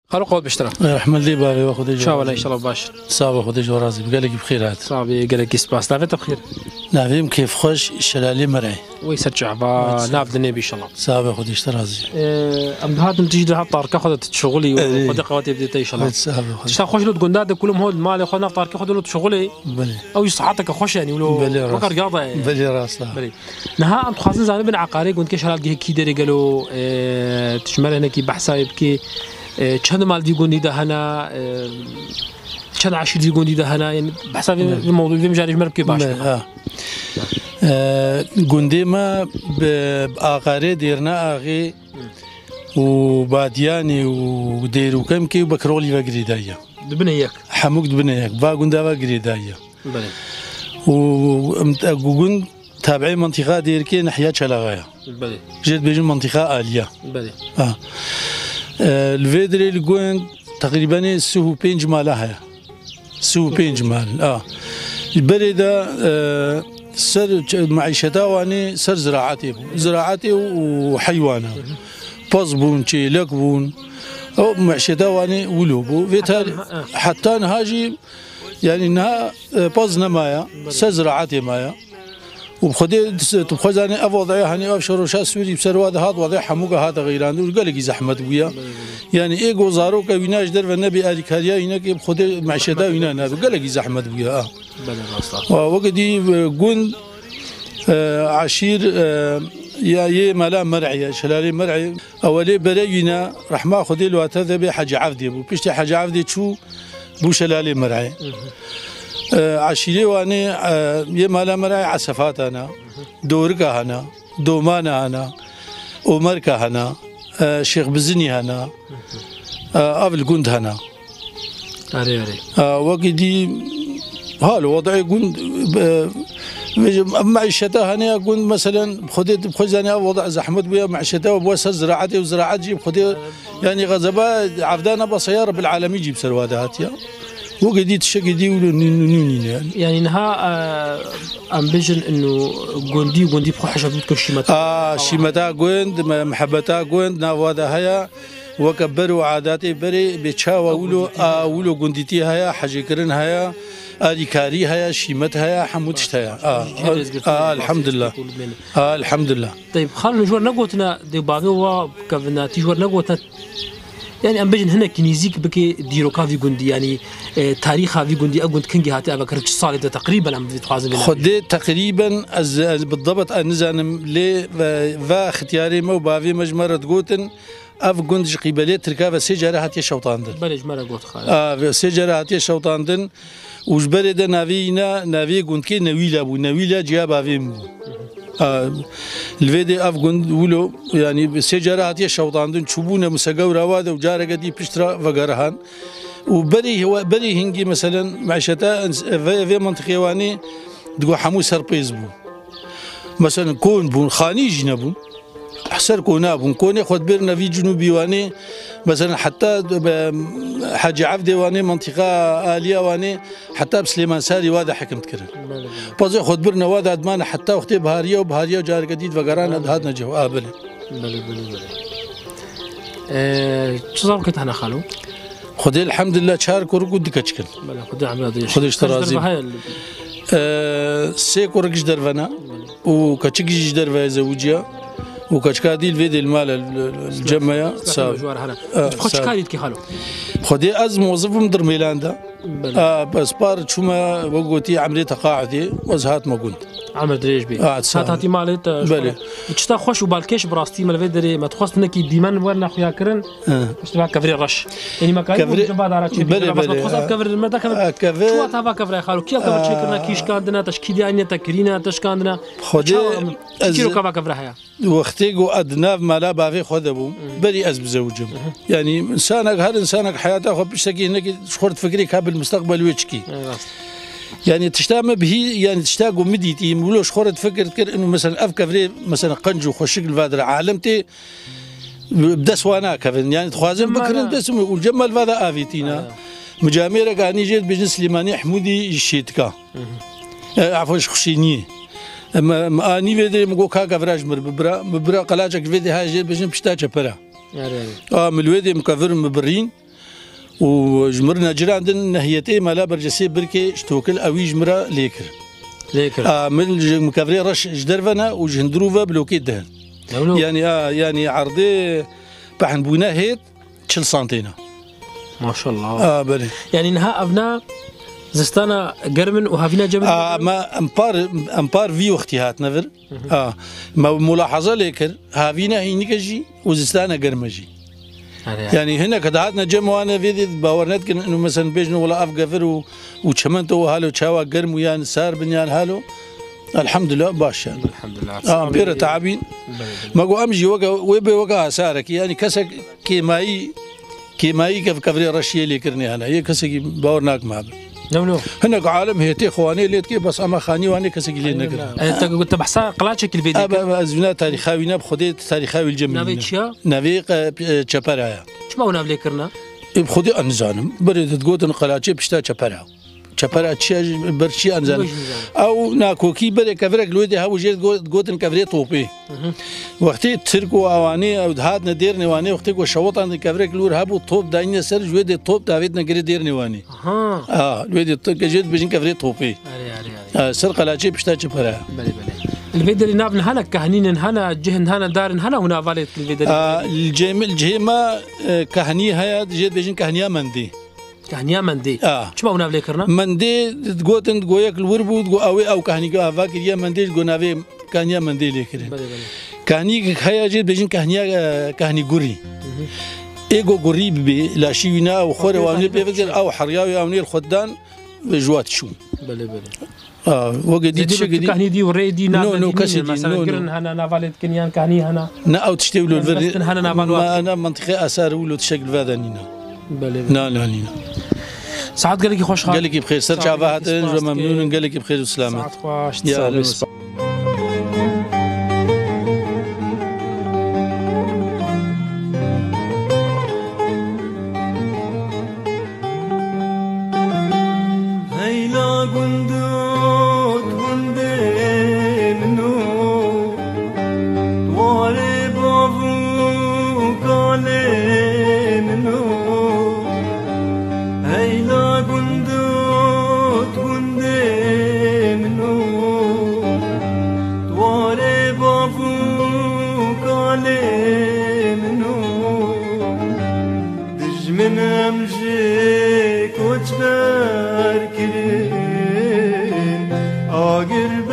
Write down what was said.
خلو قوت بشترى رحمة الله بابي واخذ ان شاء الله ان شاء الله باشر صعب اخذ جو راسي قالك بخير هات صافي قال لك سباس نافت بخير نافيم كيف خوش شلالي مرعي ويسرجع با نافذ النبي ان شاء الله صعب اخذ اشترازي ام هات تجي لها طارك اخذت شغلي وخذ قواتي بديت ان شاء الله صعب تشتا خوش لو تقول نادي كلهم هول مالي اخذ ناف طارك اخذ له شغلي بلي او صحتك خوش يعني ولو فكر رياضه بلي راس بلي نها ام خاصن زاني بن عقاري قلت كشلال كي داري قالوا تشمل هنا كي بحسايب كي چند مال دیگونی دهنا چند عشر دیگونی دهنا يعني بحسب الموضوع في مجال مركب باش گوندی ما بآقاره دیرنا آقی وبادیانی و دیرو کم کی بکرولی و گریدایا دبنيك حموك دبنيك با گوندا و گریدایا بله و گوند تابعي منطقة ديركي ناحية شلاغايا بله جد بيجي منطقة عالية بله الفيدري الجوين تقريبا سو بينج مالها سو بينج مال البلدة سر معيشتها واني سر زراعتي وحيوانها بوزبون شي لكبون او معيشتها واني ولوبو حتى نهاجي يعني انها بوزنا مايا سر زراعتي مايا وبخدي تبخزاني افوضعي هني ابشر شا سوري بسروا هذا وضع حموقه هذا غيران وقال لك زحمه ويا يعني ايجو زارو كويناش درف النبي اريكاريا هناك بخدي معشدا هنا هذا قال لك زحمه ويا وقدي قون عشير يا ملا مرعي شلالي مرعي اولي برينا راح ما خدي له تذبي حاجه عفدي بيشتي حاجه عفدي شو بو شلالي مرعي عشيري واني يمالا مراي عسفات انا دوركا هنا دومانا هنا ومركا هنا شيخ بزني هنا ابل قند هنا اري وقدي هالو وضعي قند معيشتها هنا قند مثلا خديت بخزاني وضع زحمه بيا معيشتها وبوسر زراعتي وزراعتي جيب خدي يعني غزبا عفدانا بسياره بالعالمي جيب سروادات يا وقديت شقدي ولونيني يعني نها امبيجن انه غوندي بخو حشبتك شيمتا شيمتا غوند محبتا غوند ناوادا هيا وكبروا عاداتي بري بتشاوا ولو غونديتي هيا حجيكرن هيا اديكاري هيا شيمت هيا حمودشت هيا الحمد لله الحمد لله طيب خلينا نجور نقوتنا دي باغوا كفناتي جور نقوتنا يعني ام بجن هنا كنيزيك بكي ديروكا في جندي يعني تاريخها في جندي اقول كنجي هاتي ابكر صالح تقريبا عم بتخازن خدي تقريبا بالضبط انزان لي فا اختياري مو بافي مجمره قوتن اف جندج قبليه تركا سجاره هاتي شوطاندن بلج مره قوت خالد سجاره هاتي شوطاندن وجبرد نافي جندكي نويلا بو نويلا جاب فيم الفيدي افغون ولو يعني سجارات يشوطاندن شوبونه مسقورا وهذا وجاره قدي بشترا فقرهان وبري هو بري هنجي مثلا معشتا في منطقه واني تقول حمو سربيز بو مثلا كون بون خاني جنبون حسر كونابون كون ياخذ بيرنا في جنوبي واني مثلا حتى حاجة عفدي واني منطقة آلية واني حتى بسليمان ساري واذا حكمت كرن بازي خد برنا واذا ادمان حتى وقتي بهارية وجار جديد فقران هذا نجوا بلي شو صار كنت هنا خالو خدي الحمد لله شهر كورك ودك اشكل خدي عمل خدي اشترازي سي كورك درفنا وكتشكي درفا زوجيا وكشكادي الفيديو المال الجمعية خدي كي خالو خدي از موظف مدير ميلاندا بس بار شوما وقوتي عملية تقاعدي وزهات ما قلت عمل دريج بي هاتي مالت بلي تشتا خوش وبالكيش براستي ما الفيدري ما تخص منك ديمان ولا خويا كرن باش تبع كفري رش يعني ما كان جنب دارات شي بس ما تخص كفر ما كفر شو تبع كفر خالو كيف كفر شكرنا كيش كاندنا تشكيدي عيني تكرينا تشكاندنا خدي كيلو كفر كفر هيا وقتي جو ادناف مالا بافي خذبو بري از بزوجهم يعني انسانك هر انسانك حياته خو بشتكي هناك شخورت فكري كاب المستقبل ويشكي يعني تشتام به يعني تشتاقوا مديتي مولوش خورت فكرت كر انه مثلا افكفري مثلا قنجو خوشك الفادر عالمتي بدس وانا كفن يعني تخوازن بكرن دسم والجمال هذا افيتينا مجاميره كاني جيت بجنس سليماني حمودي الشيتكا عفوا خشيني اما اني فيدي مكو كا كفراج مبرا قلاجك فيدي هاجي بجن بشتا چپرا ملويدي مكفر مبرين وجمرنا جراندن نهيتي مالا برجسي بركي اشتوكل أوي جمرة ليكر من مكافري رش جدرفنا وجهندروفا بلوكيت دهن يعني عرضي بحن بونا هيت 3 سنتينا ما شاء الله. بلي يعني نها أبناء زستانا قرمن وهافينا جمل. ما أمبار في وقتها نفر. ما ملاحظة لكر هافينا هينيكجي وزستانا قرمجي. يعني هنا كدهاتنا جمعنا في باورنت كن إنه مثلا بيجنو ولا أفقفر وشمنتو هالو شاوا قرم ويان سار بنيان هالو الحمد لله باشا. الحمد لله. بير تعبين. ما قو أمجي وقا ويبي وقا سارك يعني كسك كيماي كيف كفري رشية اللي كرني هنا هي كسك باورناك ما بي. نو هنا عالم هي تخواني ليت كي بس أما خاني واني كسك اللي نقدر. أنت قلت بحسها قلاتشك الفيديو. أزمنا تاريخاوي ناب خدي تاريخاوي الجميل. نافيتشيا. نافيق شبرايا. شو ما هو نافلي كرنا؟ بخدي أنزانم بريد تقول إن قلاتشي بشتا شبرايا. شبرايا تشي برشي أنزان. أو ناكوكي بري كفرك لودي هاو جيت تقول إن كفري طوبي. وقتي تركوا أواني أو دهات ندير نواني وقتي وشوط عند كفرك لور هابو طوب دايني سر جودي الطوب دافيد نقدر دير نواني. لودي جيت بيجين كفري طوبي. سر قلاتشي بشتا شبرايا. الفيديو اللي نابن هنا كهنين هنا جهن هنا دارن هنا هنا فاليت الفيديو. الجهيمة كهني هيا جيت بيجين كهنيا مندي. كهنيا مندي. شو ما هو نافلي كرنا؟ مندي تقول ياك الوربو تقول أو كهني كافاك يا مندي تقول نافي كهنيا مندي ليكرين. كهني هيا جيت بيجين كهني جوري. إيجو جوري بي لا شيونا وخور وانير بيفكر أو حرياوي أو نير خدان بجوات شو. بلي. وقديت شقدي كهني دي وريدي نو كسي مثلا قرن هنا نافاليت كنيان كهني هنا. أو تشتغلوا الفرد. ما أنا منطقة أسار ولو تشكل فادنينا. بلي. لا. سعد قال لك خوش قال لك بخير سر شعبات وممنون قال لك بخير وسلامة. سعد خوش. من أمجيك وجبر كرين آقر